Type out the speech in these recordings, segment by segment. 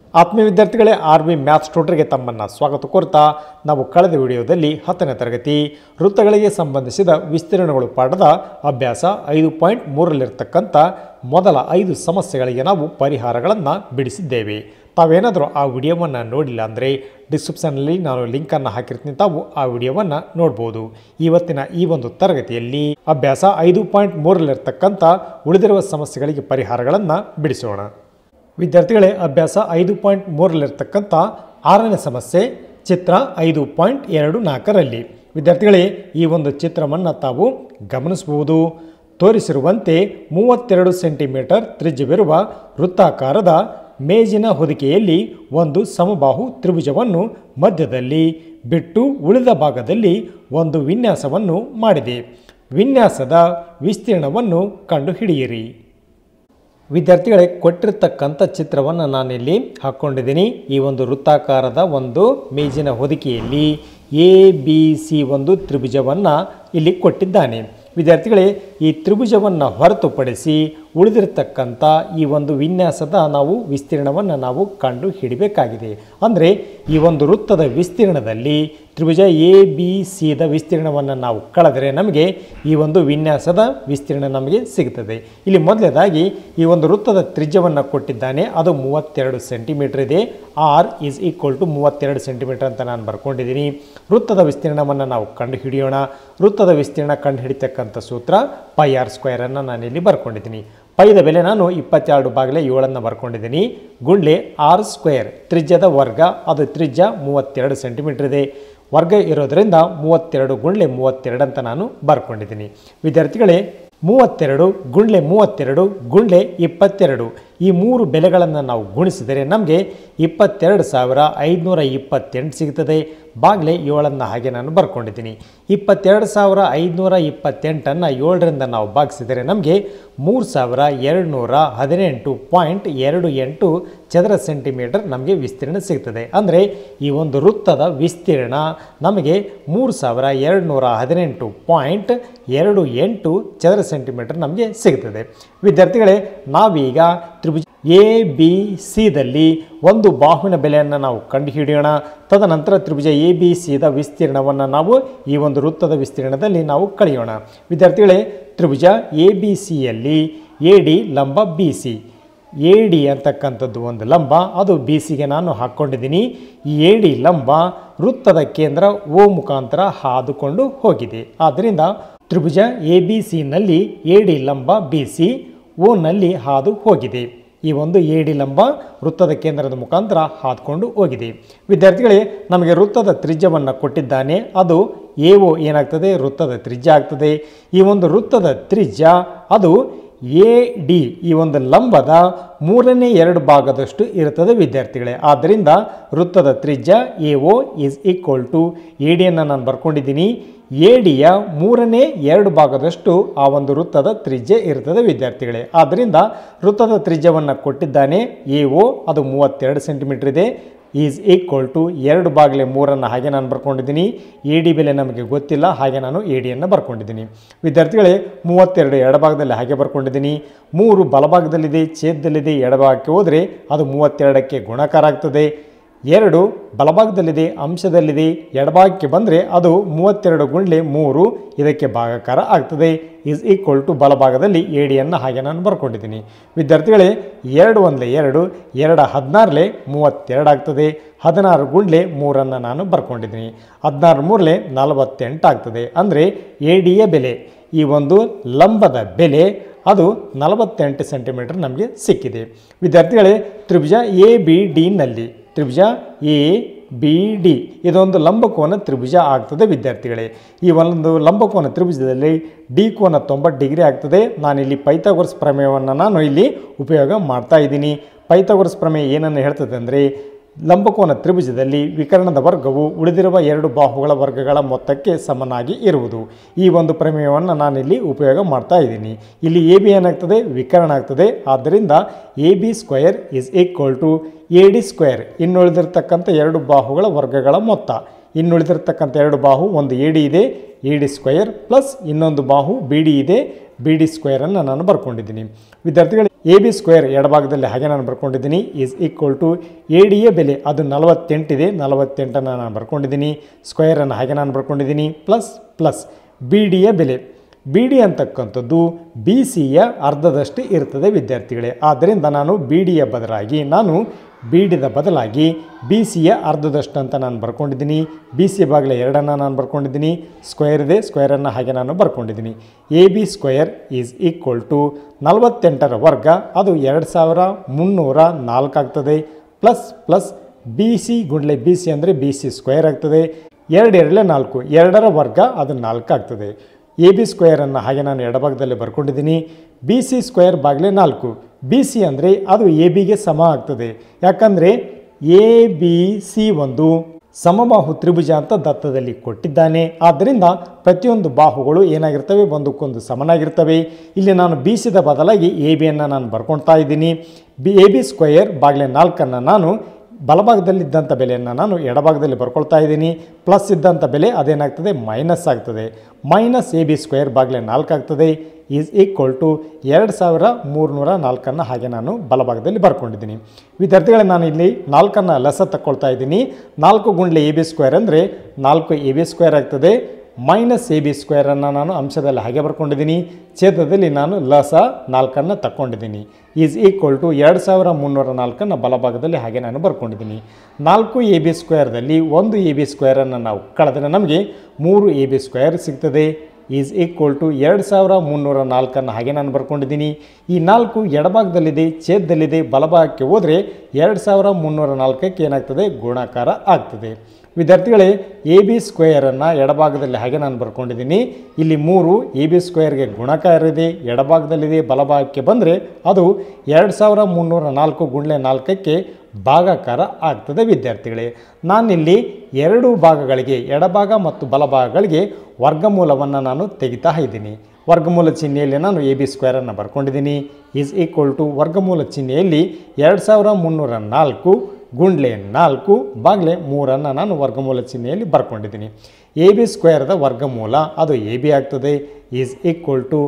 ಆತ್ಮೀಯ ವಿದ್ಯಾರ್ಥಿಗಳೇ, army maths ಟ್ಯೂಟರ್ಗೆ ತಮ್ಮನ್ನು ಸ್ವಾಗತ ಕೋರ್ತಾ ನಾವು ಕಳೆದ ವಿಡಿಯೋದಲ್ಲಿ 10ನೇ ತರಗತಿ ವೃತ್ತಗಳಿಗೆ ಸಂಬಂಧಿಸಿದ ವಿಸ್ತೀರ್ಣಗಳು ಪಾಠದ ಅಭ್ಯಾಸ 5.3ರಲ್ಲಿರ್ತಕ್ಕಂಥ ಮೊದಲ 5 ಸಮಸ್ಯೆಗಳಿಗೆ ನಾವು ಪರಿಹಾರಗಳನ್ನು ಬಿಡಿಸಿದ್ದೇವೆ. ತಾವೇನಾದರೂ ಆ ವಿಡಿಯೋವನ್ನು ನೋಡಿಲ್ಲ ಅಂದರೆ ಡಿಸ್ಕ್ರಿಪ್ಷನ್ನಲ್ಲಿ ನಾನು ಲಿಂಕನ್ನು ಹಾಕಿರ್ತೀನಿ, ತಾವು ಆ ವಿಡಿಯೋವನ್ನು ನೋಡ್ಬೋದು. ಇವತ್ತಿನ ಈ ಒಂದು ತರಗತಿಯಲ್ಲಿ ಅಭ್ಯಾಸ 5.3ರಲ್ಲಿರ್ತಕ್ಕಂಥ ಉಳಿದಿರುವ ಸಮಸ್ಯೆಗಳಿಗೆ ಪರಿಹಾರಗಳನ್ನು ಬಿಡಿಸೋಣ. ವಿದ್ಯಾರ್ಥಿಗಳೇ, ಅಭ್ಯಾಸ 5.3ರಲ್ಲಿರ್ತಕ್ಕಂಥ 6ನೇ ಸಮಸ್ಯೆ ಚಿತ್ರ 5.24ರಲ್ಲಿ. ವಿದ್ಯಾರ್ಥಿಗಳೇ, ಈ ಒಂದು ಚಿತ್ರವನ್ನು ತಾವು ಗಮನಿಸಬಹುದು. ತೋರಿಸಿರುವಂತೆ 32 ಸೆಂಟಿಮೀಟರ್ ತ್ರಿಜ್ಯವಿರುವ ವೃತ್ತಾಕಾರದ ಮೇಜಿನ ಹೊದಿಕೆಯಲ್ಲಿ ಒಂದು ಸಮಬಾಹು ತ್ರಿಭುಜವನ್ನು ಮಧ್ಯದಲ್ಲಿ ಬಿಟ್ಟು ಉಳಿದ ಭಾಗದಲ್ಲಿ ಒಂದು ವಿನ್ಯಾಸವನ್ನು ಮಾಡಿದೆ. ವಿನ್ಯಾಸದ ವಿಸ್ತೀರ್ಣವನ್ನು ಕಂಡುಹಿಡಿಯಿರಿ. ವಿದ್ಯಾರ್ಥಿಗಳೇ, ಕೊಟ್ಟಿರ್ತಕ್ಕಂಥ ಚಿತ್ರವನ್ನು ನಾನಿಲ್ಲಿ ಹಾಕ್ಕೊಂಡಿದ್ದೀನಿ. ಈ ಒಂದು ವೃತ್ತಾಕಾರದ ಒಂದು ಮೇಜಿನ ಹೊದಿಕೆಯಲ್ಲಿ ABC ಒಂದು ತ್ರಿಭುಜವನ್ನು ಇಲ್ಲಿ ಕೊಟ್ಟಿದ್ದಾನೆ. ವಿದ್ಯಾರ್ಥಿಗಳೇ, ಈ ತ್ರಿಭುಜವನ್ನು ಹೊರತುಪಡಿಸಿ ಉಳಿದಿರತಕ್ಕಂಥ ಈ ಒಂದು ವಿನ್ಯಾಸದ ವಿಸ್ತೀರ್ಣವನ್ನು ನಾವು ಕಂಡು ಹಿಡಿಬೇಕಾಗಿದೆ. ಅಂದರೆ ಈ ಒಂದು ವೃತ್ತದ ವಿಸ್ತೀರ್ಣದಲ್ಲಿ ತ್ರಿಭುಜ ABCದ ವಿಸ್ತೀರ್ಣವನ್ನು ನಾವು ಕಳೆದರೆ ನಮಗೆ ಈ ಒಂದು ವಿನ್ಯಾಸದ ವಿಸ್ತೀರ್ಣ ನಮಗೆ ಸಿಗುತ್ತದೆ. ಇಲ್ಲಿ ಮೊದಲನೇದಾಗಿ ಈ ಒಂದು ವೃತ್ತದ ತ್ರಿಜ್ಯವನ್ನು ಕೊಟ್ಟಿದ್ದಾನೆ, ಅದು 32 ಸೆಂಟಿಮೀಟರ್ ಇದೆ. R = 32 ಸೆಂಟಿಮೀಟರ್ ಅಂತ ನಾನು ಬರ್ಕೊಂಡಿದ್ದೀನಿ. ವೃತ್ತದ ವಿಸ್ತೀರ್ಣವನ್ನು ನಾವು ಕಂಡು ಹಿಡಿಯೋಣ. ವೃತ್ತದ ವಿಸ್ತೀರ್ಣ ಕಂಡು ಹಿಡಿತಕ್ಕಂಥ ಸೂತ್ರ πr² ಅನ್ನು ನಾನಿಲ್ಲಿ ಬರ್ಕೊಂಡಿದ್ದೀನಿ. ಪೈದ ಬೆಲೆ ನಾನು 22/7 ಬರ್ಕೊಂಡಿದ್ದೀನಿ. ಗುಂಡ್ಲೆ R² ತ್ರಿಜ್ಯದ ವರ್ಗ, ಅದು ತ್ರಿಜ್ಯ 32 ಸೆಂಟಿಮೀಟರ್ ಇದೆ. ವರ್ಗ ಇರೋದರಿಂದ 32 × 32 ಅಂತ ನಾನು ಬರ್ಕೊಂಡಿದ್ದೀನಿ. ವಿದ್ಯಾರ್ಥಿಗಳೇ, 32 × 32 × 22 ಈ ಮೂರು ಬೆಲೆಗಳನ್ನು ನಾವು ಗುಣಿಸಿದರೆ ನಮಗೆ 22,528 ಸಿಗ್ತದೆ. ಬಾಗ್ಲೆ 7 ಹಾಗೆ ನಾನು ಬರ್ಕೊಂಡಿದ್ದೀನಿ. 22,528ಅನ್ನು 7ರಿಂದ ನಾವು ಭಾಗಿಸಿದರೆ ನಮಗೆ 3,218.28 ಚದರ ಸೆಂಟಿಮೀಟರ್ ನಮಗೆ ವಿಸ್ತೀರ್ಣ ಸಿಗ್ತದೆ. ಅಂದರೆ ಈ ಒಂದು ವೃತ್ತದ ವಿಸ್ತೀರ್ಣ ನಮಗೆ 3,218.28 ಚದರ ಸೆಂಟಿಮೀಟರ್ ನಮಗೆ ಸಿಗ್ತದೆ. ವಿದ್ಯಾರ್ಥಿಗಳೇ, ನಾವೀಗ ತ್ರಿಭುಜ ABCದಲ್ಲಿ ಒಂದು ಬಾಹುವಿನ ಬೆಲೆಯನ್ನು ನಾವು ಕಂಡುಹಿಡಿಯೋಣ. ತದನಂತರ ತ್ರಿಭುಜ ABCದ ವಿಸ್ತೀರ್ಣವನ್ನು ನಾವು ಈ ಒಂದು ವೃತ್ತದ ವಿಸ್ತೀರ್ಣದಲ್ಲಿ ನಾವು ಕಳೆಯೋಣ. ವಿದ್ಯಾರ್ಥಿಗಳೇ, ತ್ರಿಭುಜ ABCಯಲ್ಲಿ AD ಲಂಬ BC, AD ಅಂತಕ್ಕಂಥದ್ದು ಒಂದು ಲಂಬ, ಅದು BCಗೆ ನಾನು ಹಾಕ್ಕೊಂಡಿದ್ದೀನಿ. ಈ AD ಲಂಬ ವೃತ್ತದ ಕೇಂದ್ರ O ಮುಖಾಂತರ ಹಾದುಕೊಂಡು ಹೋಗಿದೆ. ಆದ್ದರಿಂದ ತ್ರಿಭುಜ ABCನಲ್ಲಿ AD ಲಂಬ BC ಓನಲ್ಲಿ ಹಾದು ಹೋಗಿದೆ. ಈ ಒಂದು AD ಲಂಬ ವೃತ್ತದ ಕೇಂದ್ರದ ಮುಖಾಂತರ ಹಾದ್ಕೊಂಡು ಹೋಗಿದೆ. ವಿದ್ಯಾರ್ಥಿಗಳೇ, ನಮಗೆ ವೃತ್ತದ ತ್ರಿಜ್ಯವನ್ನು ಕೊಟ್ಟಿದ್ದಾನೆ, ಅದು AO ಏನಾಗ್ತದೆ, ವೃತ್ತದ ತ್ರಿಜ್ಯ ಆಗ್ತದೆ. ಈ ಒಂದು ವೃತ್ತದ ತ್ರಿಜ್ಯ ಅದು AD ಈ ಒಂದು ಲಂಬದ 3/2 ಭಾಗದಷ್ಟು ಇರುತ್ತದೆ ವಿದ್ಯಾರ್ಥಿಗಳೇ. ಆದ್ದರಿಂದ ವೃತ್ತದ ತ್ರಿಜ್ಯ AO = AD ಅನ್ನು ನಾನು ಬರ್ಕೊಂಡಿದ್ದೀನಿ. ADಯ 3/2 ಭಾಗದಷ್ಟು ಆ ಒಂದು ವೃತ್ತದ ತ್ರಿಜ್ಯ ಇರುತ್ತದೆ ವಿದ್ಯಾರ್ಥಿಗಳೇ. ಆದ್ದರಿಂದ ವೃತ್ತದ ತ್ರಿಜ್ಯವನ್ನು ಕೊಟ್ಟಿದ್ದಾನೆ, AO ಅದು 32 ಸೆಂಟಿಮೀಟರ್ ಇದೆ. = 2/3 ಹಾಗೆ ನಾನು ಬರ್ಕೊಂಡಿದ್ದೀನಿ. AD ಬೆಲೆ ನಮಗೆ ಗೊತ್ತಿಲ್ಲ, ಹಾಗೆ ನಾನು ADಯನ್ನು ಬರ್ಕೊಂಡಿದ್ದೀನಿ. ವಿದ್ಯಾರ್ಥಿಗಳೇ, 32 ಎಡಭಾಗದಲ್ಲಿ ಹಾಗೆ ಬರ್ಕೊಂಡಿದ್ದೀನಿ. 3 ಬಲಭಾಗದಲ್ಲಿದೆ, ಛೇದದಲ್ಲಿದೆ. ಎಡಭಾಗಕ್ಕೆ ಹೋದರೆ ಅದು 32ಕ್ಕೆ ಗುಣಾಕಾರ ಆಗ್ತದೆ. 2 ಬಲಭಾಗದಲ್ಲಿದೆ, ಅಂಶದಲ್ಲಿದೆ. ಎಡಭಾಗಕ್ಕೆ ಬಂದರೆ ಅದು 32 × 3 ಇದಕ್ಕೆ ಭಾಗಾಕಾರ ಆಗ್ತದೆ. = ಬಲಭಾಗದಲ್ಲಿ ADಯನ್ನು ಹಾಗೆ ನಾನು ಬರ್ಕೊಂಡಿದ್ದೀನಿ. ವಿದ್ಯಾರ್ಥಿಗಳೇ, 2 × 2 2 16 32 ಆಗ್ತದೆ. 16 × 3 ನಾನು ಬರ್ಕೊಂಡಿದ್ದೀನಿ. 16 × 3 48 ಆಗ್ತದೆ. ಅಂದರೆ ADಯ ಬೆಲೆ, ಈ ಒಂದು ಲಂಬದ ಬೆಲೆ ಅದು 48 ಸೆಂಟಿಮೀಟರ್ ನಮಗೆ ಸಿಕ್ಕಿದೆ. ವಿದ್ಯಾರ್ಥಿಗಳೇ, ತ್ರಿಭುಜ ABDನಲ್ಲಿ ತ್ರಿಭುಜ ABD ಇದೊಂದು ಲಂಬಕೋನ ತ್ರಿಭುಜ ಆಗ್ತದೆ ವಿದ್ಯಾರ್ಥಿಗಳೇ. ಈ ಒಂದು ಲಂಬಕೋನ ತ್ರಿಭುಜದಲ್ಲಿ D ಕೋನ 90 ಡಿಗ್ರಿ ಆಗ್ತದೆ. ನಾನಿಲ್ಲಿ ಪೈಥಾಗೋರಸ್ ಪ್ರಮೇಯವನ್ನು ನಾನು ಇಲ್ಲಿ ಉಪಯೋಗ ಮಾಡ್ತಾ ಇದ್ದೀನಿ. ಪೈಥಾಗೋರಸ್ ಪ್ರಮೇಯ ಏನನ್ನು ಹೇಳ್ತದೆ ಅಂದರೆ, ಲಂಬಕೋನ ತ್ರಿಭುಜದಲ್ಲಿ ವಿಕರ್ಣದ ವರ್ಗವು ಉಳಿದಿರುವ 2 ಬಾಹುಗಳ ವರ್ಗಗಳ ಮೊತ್ತಕ್ಕೆ ಸಮನಾಗಿ ಇರುವುದು. ಈ ಒಂದು ಪ್ರಮೇಯವನ್ನು ನಾನಿಲ್ಲಿ ಉಪಯೋಗ ಮಾಡ್ತಾ ಇದ್ದೀನಿ. ಇಲ್ಲಿ AB ಏನಾಗ್ತದೆ, ವಿಕರ್ಣ ಆಗ್ತದೆ. ಆದ್ದರಿಂದ AB² = AD². ಇನ್ನುಳಿದಿರ್ತಕ್ಕಂಥ 2 ಬಾಹುಗಳ ವರ್ಗಗಳ ಮೊತ್ತ. ಇನ್ನುಳಿದಿರ್ತಕ್ಕಂಥ 2 ಬಾಹು, ಒಂದು AD ಇದೆ, AD² ಪ್ಲಸ್ ಇನ್ನೊಂದು ಬಾಹು BD ಇದೆ, BD² ಅನ್ನು ನಾನು ಬರ್ಕೊಂಡಿದ್ದೀನಿ. ವಿದ್ಯಾರ್ಥಿಗಳೇ, ಎ ಬಿ ಸ್ಕ್ವೇರ್ ಎಡಭಾಗದಲ್ಲಿ ಹಾಗೆ ನಾನು ಬರ್ಕೊಂಡಿದ್ದೀನಿ ಈಸ್ ಈಕ್ವಲ್ ಟು ಎ ಡಿಯ ಬೆಲೆ ಅದು 48 ಇದೆ, 48 ನಾನು ಬರ್ಕೊಂಡಿದ್ದೀನಿ. ಸ್ಕ್ವೇರನ್ನು ಹಾಗೆ ನಾನು ಬರ್ಕೊಂಡಿದ್ದೀನಿ. ಪ್ಲಸ್ ಬಿ ಡಿಯ ಬೆಲೆ, ಬಿ ಡಿ ಅಂತಕ್ಕಂಥದ್ದು ಬಿ ಸಿಯ ಅರ್ಧದಷ್ಟು ಇರ್ತದೆ ವಿದ್ಯಾರ್ಥಿಗಳೇ. ಆದ್ದರಿಂದ ನಾನು ಬಿ ಡಿಯ ಬದಲಾಗಿ ಬಿ ಸಿಯ ಅರ್ಧದಷ್ಟು ಅಂತ ನಾನು ಬರ್ಕೊಂಡಿದ್ದೀನಿ. ಬಿ ಸಿ ಭಾಗಲೆ 2 ನಾನು ಬರ್ಕೊಂಡಿದ್ದೀನಿ. ಸ್ಕ್ವೇರ್ ಇದೆ, ಸ್ಕ್ವೇರನ್ನು ಹಾಗೆ ನಾನು ಬರ್ಕೊಂಡಿದ್ದೀನಿ. A B square is equal to 48ರ ವರ್ಗ ಅದು 2304 ಆಗ್ತದೆ. ಪ್ಲಸ್ ಬಿ ಸಿ ಗುಂಡ್ಲೆ ಬಿ ಸಿ ಅಂದರೆ ಬಿ ಸಿ ಸ್ಕ್ವೇರ್ ಆಗ್ತದೆ. 2 2 4, 2ರ ವರ್ಗ ಅದು 4 ಆಗ್ತದೆ. ಎ ಬಿ ಸ್ಕ್ವೇರನ್ನು ಹಾಗೆ ನಾನು ಎಡಭಾಗದಲ್ಲಿ ಬರ್ಕೊಂಡಿದ್ದೀನಿ. ಬಿ ಸಿ ಸ್ಕ್ವೇರ್ ಭಾಗಲೆ 4, ಬಿ ಸಿ ಅಂದರೆ ಅದು ಎ ಬಿಗೆ ಸಮ ಆಗ್ತದೆ. ಯಾಕಂದರೆ ಎ ಬಿ ಸಿ ಒಂದು ಸಮಬಾಹು ತ್ರಿಭುಜ ಅಂತ ದತ್ತದಲ್ಲಿ ಕೊಟ್ಟಿದ್ದಾನೆ. ಆದ್ದರಿಂದ ಪ್ರತಿಯೊಂದು ಬಾಹುಗಳು ಏನಾಗಿರ್ತವೆ, ಒಂದಕ್ಕೊಂದು ಸಮನಾಗಿರ್ತವೆ. ಇಲ್ಲಿ ನಾನು ಬಿ ಸಿದ ಬದಲಾಗಿ ಎ ಬಿಯನ್ನು ನಾನು ಬರ್ಕೊಳ್ತಾ ಇದ್ದೀನಿ. ಎ ಬಿ ಸ್ಕ್ವೇರ್ ಭಾಗಲೆ 4 ನಾನು ಬಲಭಾಗದಲ್ಲಿದ್ದಂಥ ಬೆಲೆಯನ್ನು ನಾನು ಎಡಭಾಗದಲ್ಲಿ ಬರ್ಕೊಳ್ತಾ ಇದ್ದೀನಿ. ಪ್ಲಸ್ ಇದ್ದಂಥ ಬೆಲೆ ಅದೇನಾಗ್ತದೆ, ಮೈನಸ್ ಆಗ್ತದೆ. ಮೈನಸ್ ಎ ಬಿ ಸ್ಕ್ವೇರ್ ಭಾಗಲೆ 4 ಆಗ್ತದೆ. ಈಸ್ ಈಕ್ವಲ್ ಟು 2304 ಹಾಗೆ ನಾನು ಬಲಭಾಗದಲ್ಲಿ ಬರ್ಕೊಂಡಿದ್ದೀನಿ. ವಿದ್ಯಾರ್ಥಿಗಳೇ, ನಾನು ಇಲ್ಲಿ 4 ಲಸ ತಗೊಳ್ತಾ ಇದ್ದೀನಿ. 4 ಗುಂಡ್ಲೆ ಎ ಬಿ ಸ್ಕ್ವೇರ್ ಅಂದರೆ 4 ಎ ಬಿ ಸ್ಕ್ವೇರ್ ಆಗ್ತದೆ. ಮೈನಸ್ ಎ ಬಿ ಸ್ಕ್ವೇರನ್ನು ನಾನು ಅಂಶದಲ್ಲಿ ಹಾಗೆ ಬರ್ಕೊಂಡಿದ್ದೀನಿ. ಛೇದದಲ್ಲಿ ನಾನು ಲಸ 4 ತಗೊಂಡಿದ್ದೀನಿ. ಈಸ್ ಈಕ್ವಲ್ ಟು 2304 ಬಲಭಾಗದಲ್ಲಿ ಹಾಗೆ ನಾನು ಬರ್ಕೊಂಡಿದ್ದೀನಿ. 4 ಎ ಬಿ ಸ್ಕ್ವೇರ್ದಲ್ಲಿ 1 ಎ ಬಿ ಸ್ಕ್ವೇರನ್ನು ನಾವು ಕಳೆದರೆ ನಮಗೆ 3 ಎ ಬಿ ಸ್ಕ್ವೇರ್ ಸಿಗ್ತದೆ. ಈಸ್ ಈಕ್ವಲ್ ಟು 2304 ಹಾಗೆ ನಾನು ಬರ್ಕೊಂಡಿದ್ದೀನಿ. ಈ 4 ಎಡಭಾಗದಲ್ಲಿದೆ, ಛೇದದಲ್ಲಿದೆ. ಬಲಭಾಗಕ್ಕೆ ಹೋದರೆ 2304 ಏನಾಗ್ತದೆ, ಗುಣಾಕಾರ ಆಗ್ತದೆ. ವಿದ್ಯಾರ್ಥಿಗಳೇ, ಎ ಬಿ ಸ್ಕ್ವೇರನ್ನು ಎಡಭಾಗದಲ್ಲಿ ಹಾಗೆ ನಾನು ಬರ್ಕೊಂಡಿದ್ದೀನಿ. ಇಲ್ಲಿ 3 ಎ ಬಿ ಸ್ಕ್ವೇರ್ಗೆ ಗುಣಾಕಾರ ಇದೆ, ಎಡಭಾಗದಲ್ಲಿದೆ. ಬಲಭಾಗಕ್ಕೆ ಬಂದರೆ ಅದು 2304 ಗುಂಡ್ಲೆ 4ಕ್ಕೆ ಭಾಗಾಕಾರ ಆಗ್ತದೆ. ವಿದ್ಯಾರ್ಥಿಗಳೇ, ನಾನಿಲ್ಲಿ 2 ಭಾಗಗಳಿಗೆ, ಎಡಭಾಗ ಮತ್ತು ಬಲಭಾಗಗಳಿಗೆ ವರ್ಗಮೂಲವನ್ನು ನಾನು ತೆಗಿತಾ ಇದ್ದೀನಿ. ವರ್ಗಮೂಲ ಚಿಹ್ನೆಯಲ್ಲಿ ನಾನು ಎ ಬಿ ಸ್ಕ್ವೇರನ್ನು ಬರ್ಕೊಂಡಿದ್ದೀನಿ. ಈಸ್ ಈಕ್ವಲ್ ಟು ವರ್ಗಮೂಲ ಚಿಹ್ನೆಯಲ್ಲಿ 2304 ಗುಂಡ್ಲೆ 4 ಭಾಗಲೆ 3 ನಾನು ವರ್ಗಮೂಲ ಚಿಹ್ನೆಯಲ್ಲಿ ಬರ್ಕೊಂಡಿದ್ದೀನಿ. ಎ ಬಿ ಸ್ಕ್ವೇರ್ದ ವರ್ಗಮೂಲ ಅದು ಎ ಬಿ ಆಗ್ತದೆ. ಈಸ್ ಈಕ್ವಲ್ ಟು